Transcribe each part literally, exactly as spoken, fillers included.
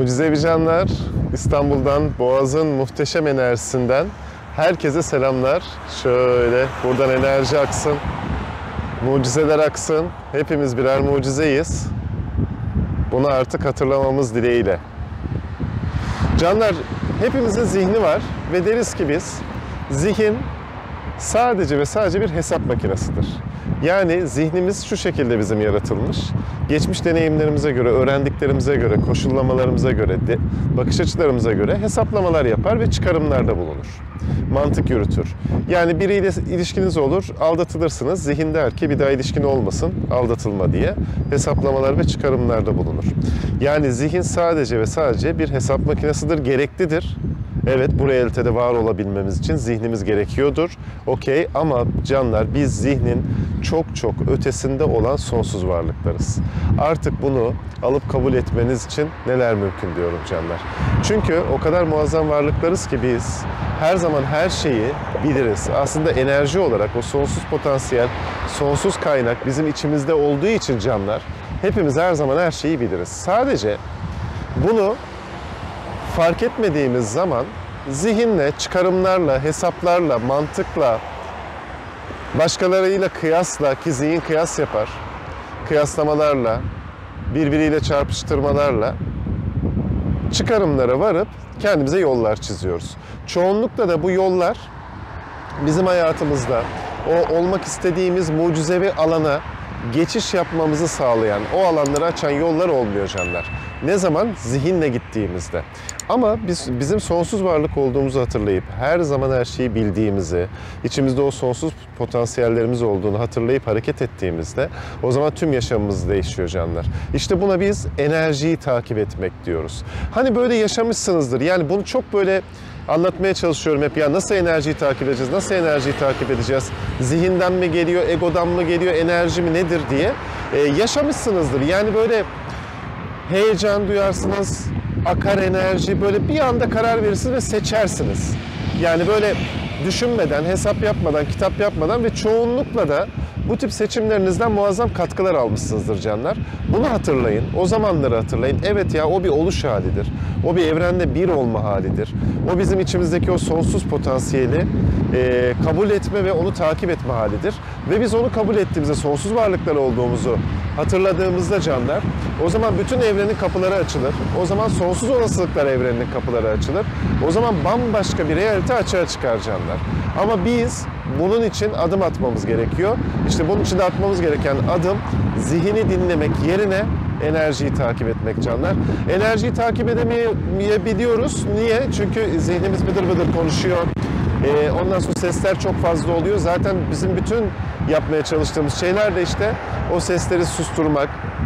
Mucizevi canlar, İstanbul'dan, Boğaz'ın muhteşem enerjisinden herkese selamlar. Şöyle buradan enerji aksın, mucizeler aksın. Hepimiz birer mucizeyiz. Bunu artık hatırlamamız dileğiyle. Canlar, hepimizin zihni var ve deriz ki biz, zihin sadece ve sadece bir hesap makinesidir. Yani zihnimiz şu şekilde bizim yaratılmış. Geçmiş deneyimlerimize göre, öğrendiklerimize göre, koşullamalarımıza göre, de, bakış açılarımıza göre hesaplamalar yapar ve çıkarımlarda bulunur. Mantık yürütür. Yani biriyle ilişkiniz olur, aldatılırsınız. Zihin der ki bir daha ilişkin olmasın, aldatılma diye hesaplamalar ve çıkarımlarda bulunur. Yani zihin sadece ve sadece bir hesap makinesidir, gereklidir. Evet, bu realitede var olabilmemiz için zihnimiz gerekiyordur. Okey, ama canlar, biz zihnin çok çok ötesinde olan sonsuz varlıklarız. Artık bunu alıp kabul etmeniz için neler mümkün diyorum canlar. Çünkü o kadar muazzam varlıklarız ki biz her zaman her şeyi biliriz. Aslında enerji olarak o sonsuz potansiyel, sonsuz kaynak bizim içimizde olduğu için canlar, hepimiz her zaman her şeyi biliriz. Sadece bunu fark etmediğimiz zaman zihinle, çıkarımlarla, hesaplarla, mantıkla, başkalarıyla kıyasla, ki zihin kıyas yapar, kıyaslamalarla, birbiriyle çarpıştırmalarla çıkarımlara varıp kendimize yollar çiziyoruz. Çoğunlukla da bu yollar bizim hayatımızda o olmak istediğimiz mucizevi alana geçiş yapmamızı sağlayan, o alanları açan yollar olmuyor canlar. Ne zaman? Zihinle gittiğimizde. Ama biz bizim sonsuz varlık olduğumuzu hatırlayıp, her zaman her şeyi bildiğimizi, içimizde o sonsuz potansiyellerimiz olduğunu hatırlayıp hareket ettiğimizde, o zaman tüm yaşamımız değişiyor canlar. İşte buna biz enerjiyi takip etmek diyoruz. Hani böyle yaşamışsınızdır. Yani bunu çok böyle anlatmaya çalışıyorum hep. Ya nasıl enerjiyi takip edeceğiz? Nasıl enerjiyi takip edeceğiz? Zihinden mi geliyor? Egodan mı geliyor? Enerji mi nedir diye ee, yaşamışsınızdır. Yani böyle heyecan duyarsınız, akar enerji, böyle bir anda karar verirsiniz ve seçersiniz. Yani böyle düşünmeden, hesap yapmadan, kitap yapmadan ve çoğunlukla da bu tip seçimlerinizden muazzam katkılar almışsınızdır canlar. Bunu hatırlayın, o zamanları hatırlayın. Evet ya, o bir oluş halidir. O bir evrende bir olma halidir. O bizim içimizdeki o sonsuz potansiyeli e, kabul etme ve onu takip etme halidir. Ve biz onu kabul ettiğimizde, sonsuz varlıklar olduğumuzu hatırladığımızda canlar, o zaman bütün evrenin kapıları açılır. O zaman sonsuz olasılıklar evreninin kapıları açılır. O zaman bambaşka bir realite açığa çıkar canlar. Ama biz bunun için adım atmamız gerekiyor. İşte bunun için de atmamız gereken adım, zihni dinlemek yerine enerjiyi takip etmek canlar. Enerjiyi takip edemeyebiliyoruz. Niye? Çünkü zihnimiz bıdır bıdır konuşuyor. Ee, ondan sonra sesler çok fazla oluyor. Zaten bizim bütün yapmaya çalıştığımız şeyler de işte o sesleri susturmak,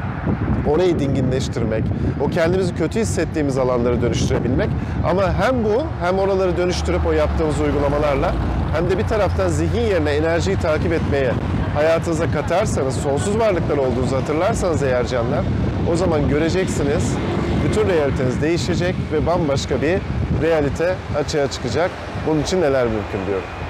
orayı dinginleştirmek, o kendimizi kötü hissettiğimiz alanları dönüştürebilmek. Ama hem bu, hem oraları dönüştürüp o yaptığımız uygulamalarla, hem de bir taraftan zihin yerine enerjiyi takip etmeye hayatınıza katarsanız, sonsuz varlıklar olduğunuzu hatırlarsanız eğer canlar, o zaman göreceksiniz, bütün realiteniz değişecek ve bambaşka bir realite açığa çıkacak. Bunun için neler mümkün diyorum.